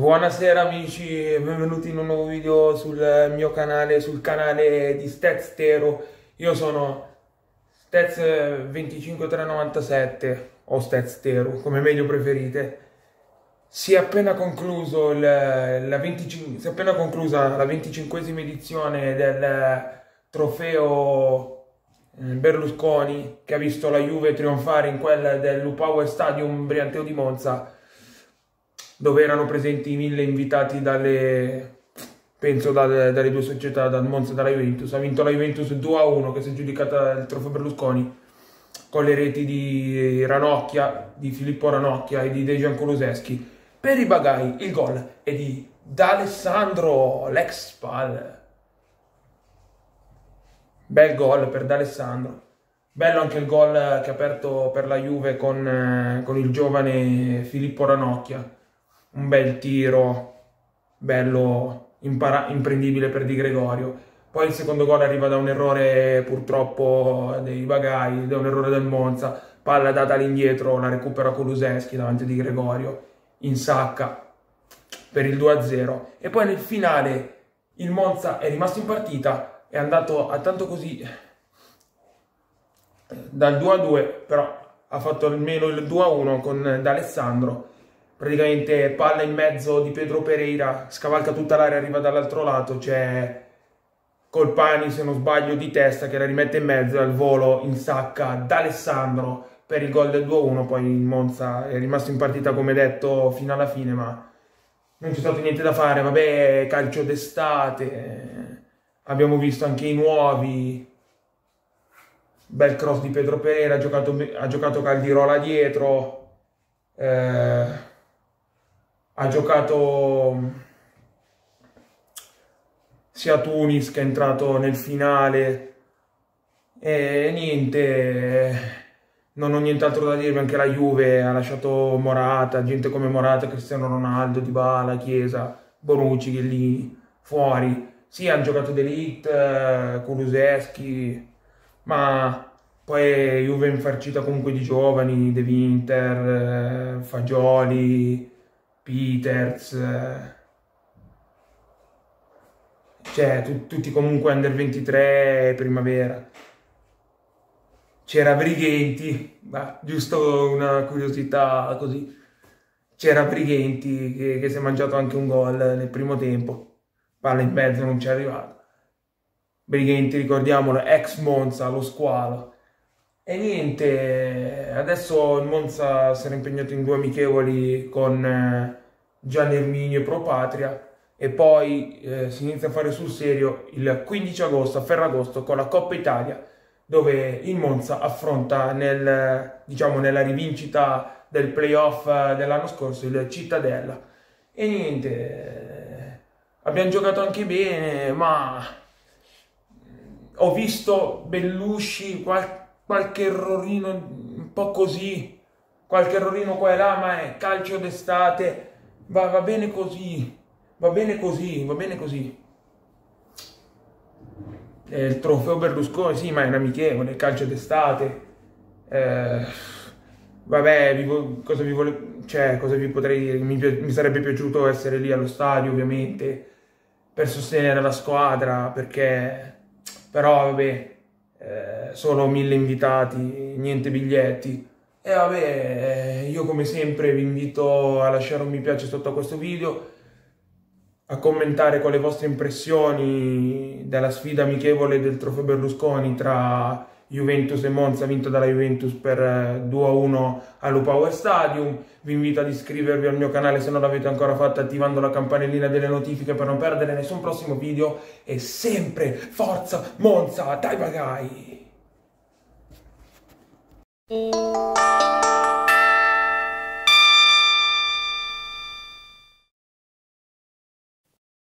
Buonasera amici e benvenuti in un nuovo video sul mio canale, sul canale di Steztero. Io sono Stez25397 o Steztero, come meglio preferite. Si è appena concluso si è appena conclusa la 25esima edizione del trofeo Berlusconi, che ha visto la Juve trionfare in quella del Lupower Stadium Brianteo di Monza, dove erano presenti 1000 invitati dalle due società, dal Monza e dalla Juventus. Ha vinto la Juventus 2-1, che si è giudicata il trofeo Berlusconi, con le reti di Ranocchia, di Filippo Ranocchia e di Dejan Kulusevski. Per i Bagai il gol è di D'Alessandro, l'ex Spal. Bel gol per D'Alessandro. Bello anche il gol che ha aperto per la Juve con il giovane Filippo Ranocchia. Un bel tiro, bello, imprendibile per Di Gregorio. Poi il secondo gol arriva da un errore purtroppo dei Bagai, da un errore del Monza. Palla data all'indietro, la recupera Kulusevski davanti a Di Gregorio, insacca per il 2-0. E poi nel finale il Monza è rimasto in partita, è andato a tanto così dal 2-2, però ha fatto almeno il 2-1 con D'Alessandro. Praticamente palla in mezzo di Pedro Pereira, scavalca tutta l'area, arriva dall'altro lato, c'è Colpani, se non sbaglio, di testa, che la rimette in mezzo, al volo insacca D'Alessandro per il gol del 2-1. Poi il Monza è rimasto in partita, come detto, fino alla fine, ma non c'è stato niente da fare. Vabbè, calcio d'estate, abbiamo visto anche i nuovi. Bel cross di Pedro Pereira, ha giocato Caldirola dietro, ha giocato sia Tunis, che è entrato nel finale, e niente, non ho nient'altro da dirvi. Anche la Juve ha lasciato Morata, gente come Morata, Cristiano Ronaldo, Dybala, Chiesa, Bonucci, Chiellini, fuori. Sì, hanno giocato De Ligt, Kulusevski, ma poi Juve è infarcita comunque di giovani, De Winter, Fagioli, Peters, cioè tutti comunque under 23 primavera. C'era Brighenti, ma giusto una curiosità così, c'era Brighenti che si è mangiato anche un gol nel primo tempo, palla in mezzo, non ci è arrivato. Brighenti, ricordiamolo, ex Monza, lo squalo. E niente, adesso il Monza sarà impegnato in 2 amichevoli con Gian Erminio e Pro Patria, e poi si inizia a fare sul serio il 15 agosto a Ferragosto con la Coppa Italia, dove il Monza affronta nella rivincita del playoff dell'anno scorso il Cittadella. E niente, abbiamo giocato anche bene, ma ho visto Bellusci, qualche errorino un po' così, qualche errorino qua e là, ma è calcio d'estate, va bene così, va bene così, va bene così. Il trofeo Berlusconi, sì, ma è un amichevole, calcio d'estate. Vabbè, cosa vi potrei dire? Mi sarebbe piaciuto essere lì allo stadio, ovviamente, per sostenere la squadra, però vabbè, solo 1000 invitati, niente biglietti. E vabbè, io come sempre vi invito a lasciare un mi piace sotto a questo video, a commentare con le vostre impressioni della sfida amichevole del trofeo Berlusconi tra Juventus e Monza, vinto dalla Juventus per 2-1 all'Upower Stadium. Vi invito ad iscrivervi al mio canale se non l'avete ancora fatto, attivando la campanellina delle notifiche per non perdere nessun prossimo video. E sempre forza Monza, dai Bagai!